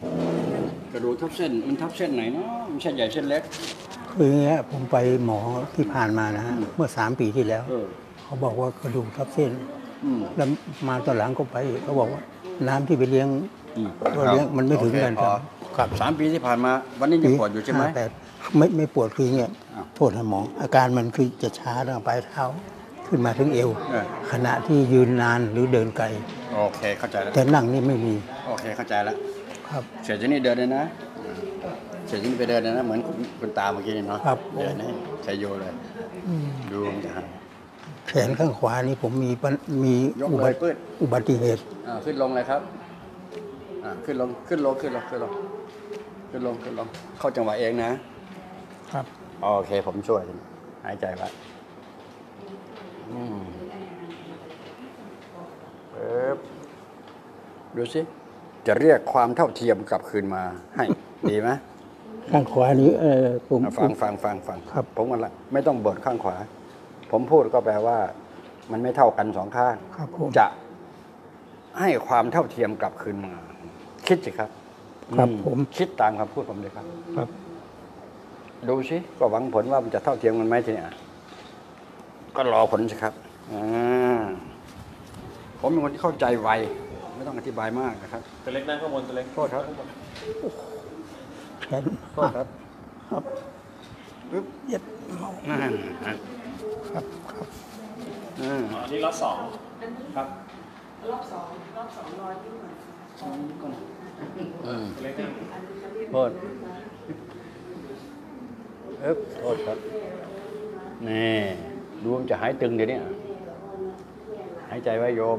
กระดูกทับเส้นมันทับเส้นไหนเนาะมันเส้นใหญ่เส้นเล็กคืออย่างเงี้ยผมไปหมอที่ผ่านมานะฮะเมื่อ3 ปีที่แล้วเขาบอกว่ากระดูกทับเส้นแล้วมาตอนหลังก็ไปเขาบอกว่าน้ำที่ไปเลี้ยงก็เลี้ยงมันไม่ถึงกันครับ3 ปีที่ผ่านมาวันนี้ยังปวดอยู่ใช่ไหมแต่ไม่ปวดคือเงี้ยโทษนะหมออาการมันคือจะช้าตั้งแต่ปลายเท้าขึ้นมาถึงเอวขณะที่ยืนนานหรือเดินไกลโอเคเข้าใจแล้วแต่นั่งนี่ไม่มีโอเคเข้าใจแล้วครับเสร็จจากนี้เดินเลยนะเสร็จจากนี้ไปเดินเลยนะเหมือนคุณตาเมื่อกี้เนาะเดินให้ใช้โยเลยดูมันจะแขนข้างขวานี่ผมมีอุบัติเหตุขึ้นลงเลยครับขึ้นลงเข้าจังหวะเองนะครับโอเคผมช่วยหายใจไว้ดูสิจะเรียกความเท่าเทียมกลับคืนมาให้ดีไหมข้างขวานี้ผมฟังครับผมกันละไม่ต้องบ่นข้างขวาผมพูดก็แปลว่ามันไม่เท่ากัน2 ข้างจะให้ความเท่าเทียมกลับคืนมาคิดสิครับผมคิดตามคำพูดผมเลยครับครับดูสิก็หวังผลว่ามันจะเท่าเทียมกันไหมทีนี้ก็รอผลสิครับผมเป็นคนที่เข้าใจไวไม่ต้องอธิบายมากนะครับตัวเล็กนั่งข้างบนตัวเล็กโทษครับแขนโทษครับปึ๊บเย็บครับอันนี้รอบ2 ครับรอบ2รอยที่เหมือนตัวเล็กนั่งโทษโทษครับนี่ดูมันจะหายตึงเดี๋ยวนี้หายใจไว้โยม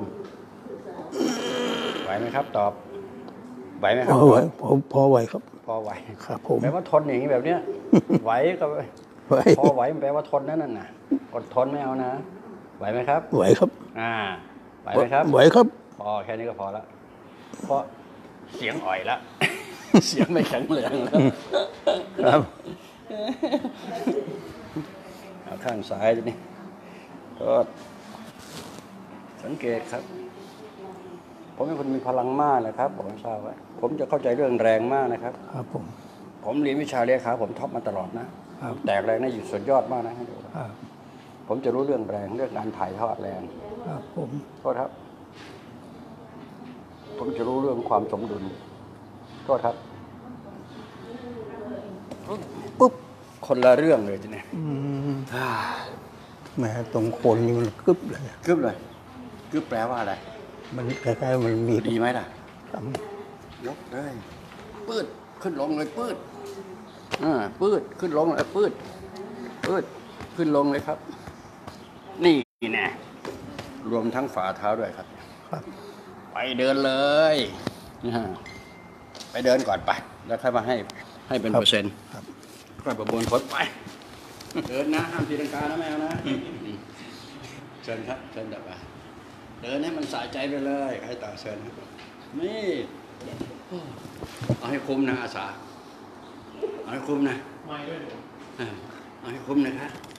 ไหวไหมครับตอบไหวไหมครับพอไหวครับพอไหวครับผมแปลว่าทนอย่างนี้แบบเนี้ยไหวก็พอไหวมันแปลว่าทนนั่นน่ะอดทนไม่เอานะไหวไหมครับไหวครับไหวไหมครับไหวครับพอแค่นี้ก็พอแล้วเพราะเสียงอ่อยแล้วเสียงไม่แข็งแรงแล้วครับเอาข้างซ้ายนี่ก็สังเกตครับผมเป็นคนมีพลังมากนะครับผมทราบไว้ผมจะเข้าใจเรื่องแรงมากนะครับครับผมเรียนวิชาเลี้ยขาผมท็อปมาตลอดนะแตกแรงได้อยู่สุดยอดมากนะให้ดูผมจะรู้เรื่องแรงเรื่องการถ่ายทอดแรงครับโทษครับผมจะรู้เรื่องความสมดุลโทษครับปุ๊บคนละเรื่องเลยทีนี้แหมตรงคนนี่มันกึบเลยกึบแปลว่าอะไรมันคล้ายๆมันมีดีไหมล่ะยกเลยปืดขึ้นลงเลยปืดขึ้นลงเลยปืดขึ้นลงเลยครับนี่แน่รวมทั้งฝ่าเท้าด้วยครับไปเดินเลยไปเดินก่อนไปแล้วค่อยมาให้เป็นเปอร์เซ็นต์ค่อยประมวลผลไปเดินนะห้ามตีลังกานะแมวนะเชิญครับเชิญเดี๋ยวไปเดินให้มันสะใจไปเลยให้ต่อเชิญนี่เอาให้คุ้มนะอาสาเอาให้คุ้มนะไม่ด้วยเอาให้คุ้มนะครับ